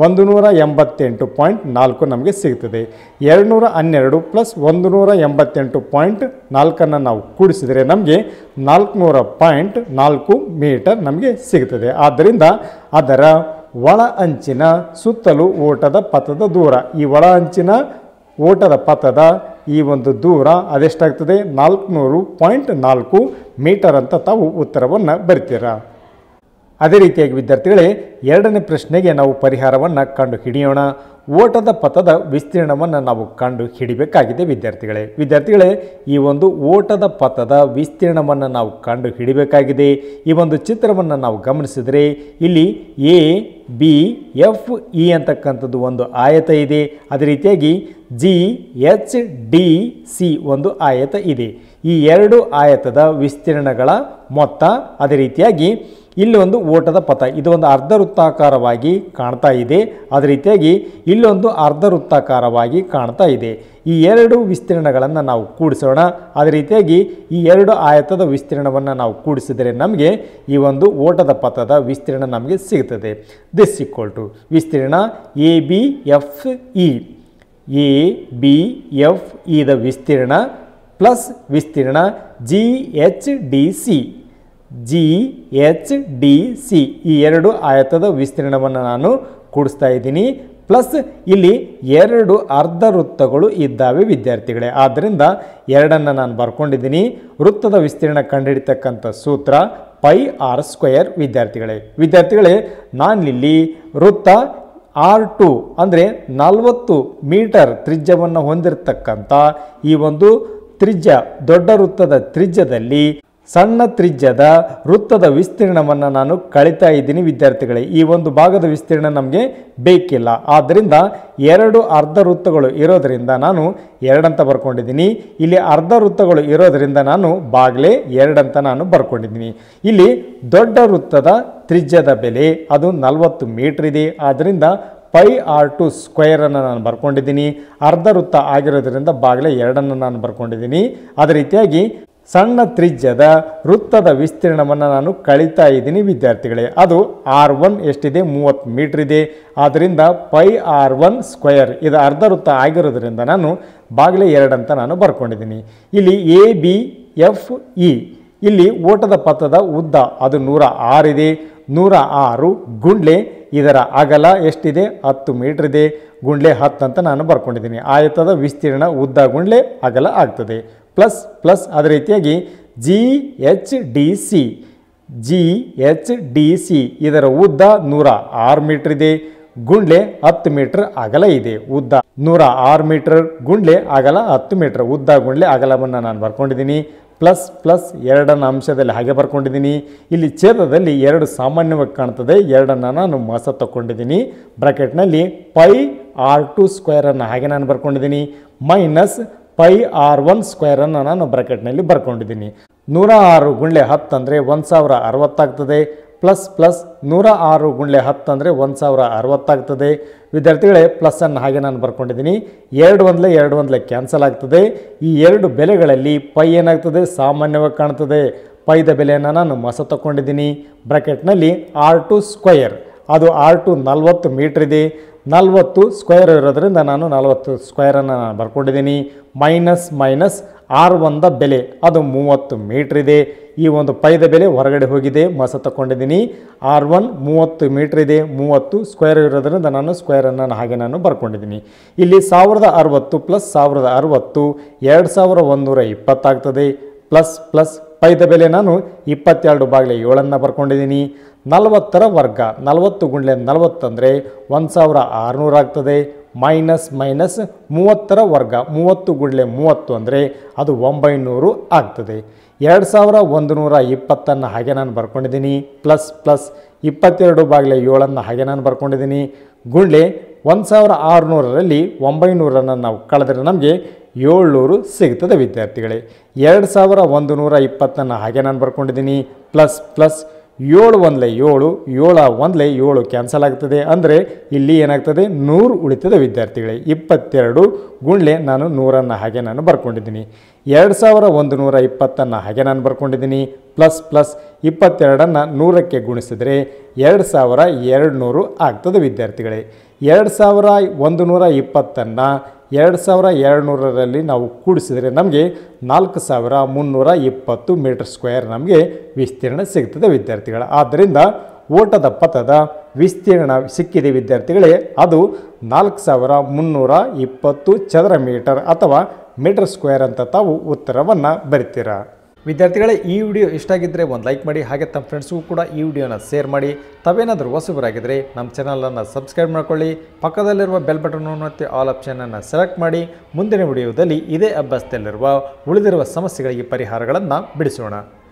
188.4 ನಮಗೆ ಸಿಗ್ತದೆ. 212 ಪ್ಲಸ್ 188.4 ನಾವು ಕೂಡಿಸಿದರೆ ನಮಗೆ 400.4 ಮೀಟರ್ ನಮಗೆ ಸಿಗ್ತದೆ. ಆದ್ದರಿಂದ ಅದರ ಒಳ ಅಂಚಿನ ಸುತ್ತಲೂ ಓಟದ ಪಥದ ದೂರ, ಈ ಒಳ ಅಂಚಿನ ಓಟದ ಪಥದ ಈ ಒಂದು ದೂರ ಅದೆಷ್ಟಾಗ್ತದೆ, 400.4 ಮೀಟರ್ ಅಂತ ತಾವು ಉತ್ತರವನ್ನು ಬರಿತೀರಾ. ಅದೇ ರೀತಿಯಾಗಿ ವಿದ್ಯಾರ್ಥಿಗಳೇ, ಎರಡನೇ ಪ್ರಶ್ನೆಗೆ ನಾವು ಪರಿಹಾರವನ್ನು ಕಂಡು ಹಿಡಿಯೋಣ. ಓಟದ ಪಥದ ವಿಸ್ತೀರ್ಣವನ್ನು ನಾವು ಕಂಡು ಹಿಡಿಬೇಕಾಗಿದೆ ವಿದ್ಯಾರ್ಥಿಗಳೇ. ಈ ಒಂದು ಓಟದ ಪಥದ ವಿಸ್ತೀರ್ಣವನ್ನು ನಾವು ಕಂಡು ಹಿಡಿಬೇಕಾಗಿದೆ. ಈ ಒಂದು ಚಿತ್ರವನ್ನು ನಾವು ಗಮನಿಸಿದರೆ ಇಲ್ಲಿ ABFE ಅಂತಕ್ಕಂಥದ್ದು ಒಂದು ಆಯತ ಇದೆ. ಅದೇ ರೀತಿಯಾಗಿ GHDC ಒಂದು ಆಯತ ಇದೆ. ಈ ಎರಡು ಆಯತದ ವಿಸ್ತೀರ್ಣಗಳ ಮೊತ್ತ, ಅದೇ ರೀತಿಯಾಗಿ ಇಲ್ಲಿ ಒಂದು ಓಟದ ಪಥ, ಇದು ಒಂದು ಅರ್ಧ ವೃತ್ತಾಕಾರವಾಗಿ ಕಾಣ್ತಾ ಇದೆ. ಅದೇ ರೀತಿಯಾಗಿ ಇಲ್ಲೊಂದು ಅರ್ಧ ವೃತ್ತಾಕಾರವಾಗಿ ಕಾಣ್ತಾ ಇದೆ. ಈ ಎರಡು ವಿಸ್ತೀರ್ಣಗಳನ್ನು ನಾವು ಕೂಡಿಸೋಣ. ಅದೇ ರೀತಿಯಾಗಿ ಈ ಎರಡು ಆಯತದ ವಿಸ್ತೀರ್ಣವನ್ನು ನಾವು ಕೂಡಿಸಿದರೆ ನಮಗೆ ಈ ಒಂದು ಓಟದ ಪಥದ ವಿಸ್ತೀರ್ಣ ನಮಗೆ ಸಿಗ್ತದೆ. ದಿಸ್ ಈಕ್ವಲ್ ಟು ವಿಸ್ತೀರ್ಣ ABFE ದ ವಿಸ್ತೀರ್ಣ ಪ್ಲಸ್ ವಿಸ್ತೀರ್ಣ GHDC ಈ ಎರಡು ಆಯತದ ವಿಸ್ತೀರ್ಣವನ್ನು ನಾನು ಕೂಡಿಸ್ತಾ ಇದ್ದೀನಿ. ಪ್ಲಸ್ ಇಲ್ಲಿ ಎರಡು ಅರ್ಧ ವೃತ್ತಗಳು ಇದ್ದಾವೆ ವಿದ್ಯಾರ್ಥಿಗಳೇ. ಆದ್ದರಿಂದ ಎರಡನ್ನು ನಾನು ಬರ್ಕೊಂಡಿದ್ದೀನಿ. ವೃತ್ತದ ವಿಸ್ತೀರ್ಣ ಕಂಡುಹಿಡಿತಕ್ಕಂಥ ಸೂತ್ರ πr² ವಿದ್ಯಾರ್ಥಿಗಳೇ. ನಾನಿಲ್ಲಿ ವೃತ್ತ R2 ಅಂದರೆ 40 ಮೀಟರ್ ತ್ರಿಜ್ಯವನ್ನು ಹೊಂದಿರತಕ್ಕಂಥ ಈ ಒಂದು ತ್ರಿಜ್ಯ, ದೊಡ್ಡ ವೃತ್ತದ ತ್ರಿಜ್ಯದಲ್ಲಿ ಸಣ್ಣ ತ್ರಿಜ್ಯದ ವೃತ್ತದ ವಿಸ್ತೀರ್ಣವನ್ನು ನಾನು ಕಳಿತಾ ಇದ್ದೀನಿ ವಿದ್ಯಾರ್ಥಿಗಳೇ. ಈ ಒಂದು ಭಾಗದ ವಿಸ್ತೀರ್ಣ ನಮಗೆ ಬೇಕಿಲ್ಲ. ಆದ್ದರಿಂದ ಎರಡು ಅರ್ಧ ವೃತ್ತಗಳು ಇರೋದರಿಂದ ನಾನು 2 ಅಂತ ಬರ್ಕೊಂಡಿದ್ದೀನಿ. ಇಲ್ಲಿ ಅರ್ಧ ವೃತ್ತಗಳು ಇರೋದರಿಂದ ನಾನು ಬಾಗ್ಲೆ 2 ಅಂತ ನಾನು ಬರ್ಕೊಂಡಿದ್ದೀನಿ. ಇಲ್ಲಿ ದೊಡ್ಡ ವೃತ್ತದ ತ್ರಿಜ್ಯದ ಬೆಲೆ ಅದು 40 ಮೀಟರ್ ಇದೆ. ಆದ್ದರಿಂದ πr² ನಾನು ಬರ್ಕೊಂಡಿದ್ದೀನಿ. ಅರ್ಧ ವೃತ್ತ ಆಗಿರೋದ್ರಿಂದ ಬಾಗ್ಲೆ 2 ನಾನು ಬರ್ಕೊಂಡಿದ್ದೀನಿ. ಅದೇ ರೀತಿಯಾಗಿ ಸಣ್ಣ ತ್ರಿಜ್ಯದ ವೃತ್ತದ ವಿಸ್ತೀರ್ಣವನ್ನು ನಾನು ಕಳಿತಾ ಇದ್ದೀನಿ ವಿದ್ಯಾರ್ಥಿಗಳೇ. ಅದು R1 ಎಷ್ಟಿದೆ, 30 ಮೀಟರ್ ಇದೆ. ಆದ್ದರಿಂದ πr² ಇದು ಅರ್ಧ ವೃತ್ತ ಆಗಿರೋದ್ರಿಂದ ನಾನು ಬಾಗ್ಲೆ 2 ಅಂತ ನಾನು ಬರ್ಕೊಂಡಿದ್ದೀನಿ. ಇಲ್ಲಿ ABFE ಇಲ್ಲಿ ಓಟದ ಪಥದ ಉದ್ದ ಅದು 106 ಇದೆ. 106 ಗುಂಡ್ಲೆ ಇದರ ಅಗಲ ಎಷ್ಟಿದೆ, 10 ಮೀಟರ್ ಇದೆ. ಗುಂಡ್ಲೆ 10 ಅಂತ ನಾನು ಬರ್ಕೊಂಡಿದ್ದೀನಿ. ಆಯತದ ವಿಸ್ತೀರ್ಣ ಉದ್ದ ಗುಂಡ್ಲೆ ಅಗಲ ಆಗ್ತದೆ. ಪ್ಲಸ್ ಪ್ಲಸ್ ಅದೇ ರೀತಿಯಾಗಿ GHDC ಇದರ ಉದ್ದ 106 ಮೀಟರ್ ಇದೆ. ಗುಂಡ್ಲೆ 10 ಮೀಟರ್ ಅಗಲ ಇದೆ. ಉದ್ದ 106 ಮೀಟರ್, ಗುಂಡ್ಲೆ ಅಗಲ 10 ಮೀಟರ್. ಉದ್ದ ಗುಂಡ್ಲೆ ಅಗಲವನ್ನು ನಾನು ಬರ್ಕೊಂಡಿದ್ದೀನಿ. ಪ್ಲಸ್ ಪ್ಲಸ್ 2 ಅಂಶದಲ್ಲಿ ಹಾಗೆ ಬರ್ಕೊಂಡಿದ್ದೀನಿ. ಇಲ್ಲಿ ಛೇದದಲ್ಲಿ 2 ಸಾಮಾನ್ಯವಾಗಿ ಕಾಣ್ತದೆ. 2 ನಾನು ಮಸ ತಗೊಂಡಿದ್ದೀನಿ. ಬ್ರಾಕೆಟ್ನಲ್ಲಿ πr² ಹಾಗೆ ನಾನು ಬರ್ಕೊಂಡಿದ್ದೀನಿ. ಮೈನಸ್ πr² ನಾನು ಬ್ರಾಕೆಟ್ನಲ್ಲಿ ಬರ್ಕೊಂಡಿದ್ದೀನಿ. 106 ಗುಂಡ್ಲೆ 10 ಅಂದರೆ 1060 ಆಗ್ತದೆ. ಪ್ಲಸ್ ಪ್ಲಸ್ 106 ಗುಂಡ್ಲೆ 10 ಅಂದರೆ 1060 ಆಗ್ತದೆ ವಿದ್ಯಾರ್ಥಿಗಳೇ. ಪ್ಲಸ್ಸನ್ನು ಹಾಗೆ ನಾನು ಬರ್ಕೊಂಡಿದ್ದೀನಿ. 2 1 ಕ್ಯಾನ್ಸಲ್ ಆಗ್ತದೆ. ಈ ಎರಡು ಬೆಲೆಗಳಲ್ಲಿ ಪೈ ಏನಾಗ್ತದೆ, ಸಾಮಾನ್ಯವಾಗಿ ಕಾಣ್ತದೆ. ಪೈದ ಬೆಲೆಯನ್ನು ನಾನು ಮಸ ತಗೊಂಡಿದ್ದೀನಿ. ಬ್ರಾಕೆಟ್ನಲ್ಲಿ R2² ಅದು R2 40 ಮೀಟರ್ ಇದೆ. 40 ಸ್ಕ್ವೇರ್ ಇರೋದ್ರಿಂದ ನಾನು 40² ನಾನು ಬರ್ಕೊಂಡಿದ್ದೀನಿ. ಮೈನಸ್ ಮೈನಸ್ R1ದ ಬೆಲೆ ಅದು 30 ಮೀಟರ್ ಇದೆ. ಈ ಒಂದು ಪೈದ ಬೆಲೆ ಹೊರಗಡೆ ಹೋಗಿದೆ, ಮಸ ತಗೊಂಡಿದ್ದೀನಿ. R1 30 ಮೀಟರ್ ಇದೆ, 30 ಸ್ಕ್ವೇರ್ ಇರೋದ್ರಿಂದ ನಾನು ಸ್ಕ್ವೇರನ್ನು ಹಾಗೆ ನಾನು ಬರ್ಕೊಂಡಿದ್ದೀನಿ. ಇಲ್ಲಿ 1060 ಪ್ಲಸ್ 1060 2120 ಆಗ್ತದೆ. ಪ್ಲಸ್ ಪೈದ ಬೆಲೆ ನಾನು 22/7 ಬರ್ಕೊಂಡಿದ್ದೀನಿ. 40ರ ವರ್ಗ 40 ಗುಂಡ್ಲೆ 40 ಅಂದರೆ 1600 ಆಗ್ತದೆ. ಮೈನಸ್ 30ರ ವರ್ಗ 30 ಗುಂಡ್ಲೆ 30 ಅಂದರೆ ಅದು 900 ಆಗ್ತದೆ. 2120 ಹಾಗೆ ನಾನು ಬರ್ಕೊಂಡಿದ್ದೀನಿ. ಪ್ಲಸ್ 22/7 ಹಾಗೆ ನಾನು ಬರ್ಕೊಂಡಿದ್ದೀನಿ. ಗುಂಡ್ಲೆ 1600ರಲ್ಲಿ 900 ನಾವು ಕಳೆದ್ರೆ ನಮಗೆ 700 ಸಿಗ್ತದೆ ವಿದ್ಯಾರ್ಥಿಗಳೇ. 2120 ಹಾಗೆ ನಾನು ಬರ್ಕೊಂಡಿದ್ದೀನಿ. ಪ್ಲಸ್ 7 1 7 7 1 7 ಕ್ಯಾನ್ಸಲ್ ಆಗ್ತದೆ. ಅಂದರೆ ಇಲ್ಲಿ ಏನಾಗ್ತದೆ 100 ಉಳಿತದೆ ವಿದ್ಯಾರ್ಥಿಗಳೇ. 22 ಗುಂಡ್ಲೆ ನಾನು 100 ಹಾಗೆ ನಾನು ಬರ್ಕೊಂಡಿದ್ದೀನಿ. 2120 ಹಾಗೆ ನಾನು ಬರ್ಕೊಂಡಿದ್ದೀನಿ. ಪ್ಲಸ್ 22 100ಕ್ಕೆ ಗುಣಿಸಿದರೆ 2200 ಆಗ್ತದೆ ವಿದ್ಯಾರ್ಥಿಗಳೇ. 2120 2200ರಲ್ಲಿ ನಾವು ಕೂಡಿಸಿದರೆ ನಮಗೆ 4320 ಮೀಟರ್ ಸ್ಕ್ವೇರ್ ನಮಗೆ ವಿಸ್ತೀರ್ಣ ಸಿಗ್ತದೆ ವಿದ್ಯಾರ್ಥಿಗಳ. ಆದ್ದರಿಂದ ಓಟದ ಪಥದ ವಿಸ್ತೀರ್ಣ ಸಿಕ್ಕಿದೆ ವಿದ್ಯಾರ್ಥಿಗಳೇ. ಅದು 4320 ಚದರ ಮೀಟರ್ ಅಥವಾ ಮೀಟರ್ ಸ್ಕ್ವೇರ್ ಅಂತ ತಾವು ಉತ್ತರವನ್ನು ಬರಿತೀರಾ. ವಿದ್ಯಾರ್ಥಿಗಳೇ, ಈ ವಿಡಿಯೋ ಇಷ್ಟ ಆಗಿದ್ದರೆ ಒಂದು ಲೈಕ್ ಮಾಡಿ, ಹಾಗೆ ತಮ್ಮ ಫ್ರೆಂಡ್ಸ್ಗೂ ಕೂಡ ಈ ವಿಡಿಯೋನ ಶೇರ್ ಮಾಡಿ. ತಾವೇನಾದರೂ ಹೊಸಬರಾಗಿದ್ದರೆ ನಮ್ಮ ಚಾನಲನ್ನು ಸಬ್ಸ್ಕ್ರೈಬ್ ಮಾಡ್ಕೊಳ್ಳಿ. ಪಕ್ಕದಲ್ಲಿರುವ ಬೆಲ್ ಬಟನ್ ಮತ್ತು ಆಲ್ ಆಪ್ಷನನ್ನು ಸೆಲೆಕ್ಟ್ ಮಾಡಿ. ಮುಂದಿನ ವಿಡಿಯೋದಲ್ಲಿ ಇದೇ ಅಭ್ಯಾಸದಲ್ಲಿರುವ ಉಳಿದಿರುವ ಸಮಸ್ಯೆಗಳಿಗೆ ಪರಿಹಾರಗಳನ್ನು ಬಿಡಿಸೋಣ.